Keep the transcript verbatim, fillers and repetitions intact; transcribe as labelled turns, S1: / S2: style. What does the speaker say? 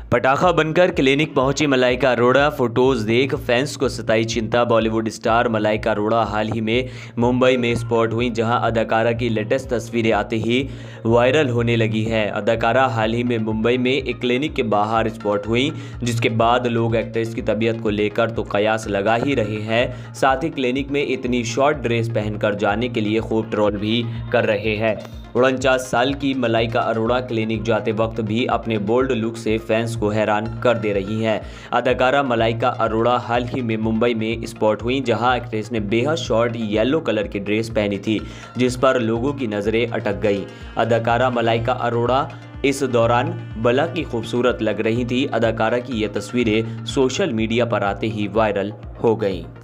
S1: पटाखा बनकर क्लिनिक पहुंची मलाइका अरोड़ा, फोटोज देख फैंस को सताई चिंता। बॉलीवुड स्टार मलाइका अरोड़ा हाल ही में मुंबई में स्पॉट हुई, जहां अदाकारा की लेटेस्ट तस्वीरें आते ही वायरल होने लगी है। अदाकारा हाल ही में मुंबई में एक क्लिनिक के बाहर स्पॉट हुई, जिसके बाद लोग एक्ट्रेस की तबीयत को लेकर तो कयास लगा ही रहे हैं, साथ ही क्लिनिक में इतनी शॉर्ट ड्रेस पहनकर जाने के लिए खूब ट्रोल भी कर रहे हैं। उनचास साल की मलाइका अरोड़ा क्लिनिक जाते वक्त भी अपने बोल्ड लुक से फैंस को हैरान कर दे रही हैं। अदाकारा मलाइका अरोड़ा हाल ही में मुंबई में स्पॉट हुई, जहां एक्ट्रेस ने बेहद शॉर्ट येलो कलर की ड्रेस पहनी थी, जिस पर लोगों की नज़रें अटक गई। अदाकारा मलाइका अरोड़ा इस दौरान भला की खूबसूरत लग रही थी। अदाकारा की ये तस्वीरें सोशल मीडिया पर आते ही वायरल हो गईं।